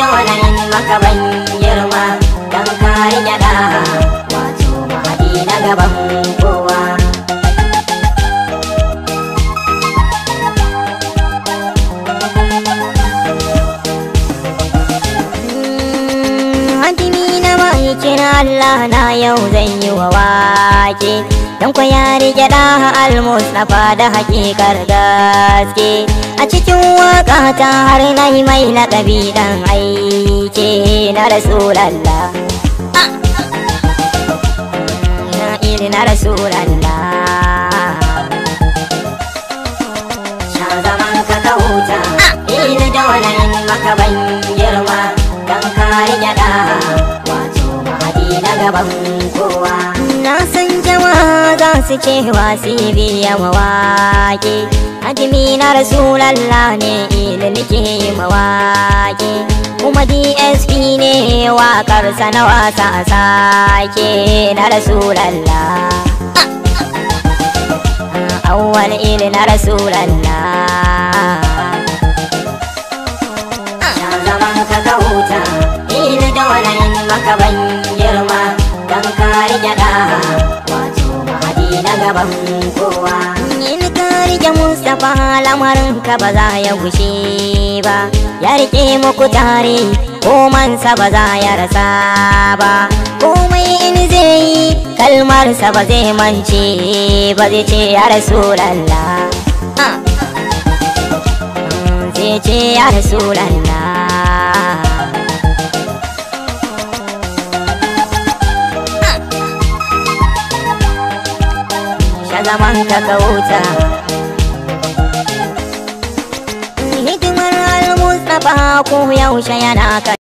dole in maka ban girma dan ka rike da wato mahadi na gaban kowa. Kira Allah na yau zan yi wa wake don kwa ya rike da al-Mustafa da hakikar gaske. A cikin waka ta har na yi mai laƙabi dan aike na Rasulallah, na Rasulallah. Sha zaman ka ka huta, ina dole in maka ban girma dan ka rike da na gaban kowa. Na san jama'a za su ce wasi biya mawaƙi, hadimi na Rasulallah ne ilin ke yi mawaƙi, kuma DSP ne waƙarsa na wasa a sake na Rasulallah. Awwal ilin na Rasulallah. Sha zaman ka ka huta, ina dole in maka ban girma dan ka rike da wato mahadi na gaban kowa. In ka rike Mustapha lamarin ka ba za ya gushe ba, ya rike muku tare komansa ba za ya rasa ba, komai in zai yi kalmarsa ba zai mance ba, zai ce ya Rasulallah, zai ce ya Rasulallah. Zaman ka kauta hidimar al-Mustafa ko yaushe yana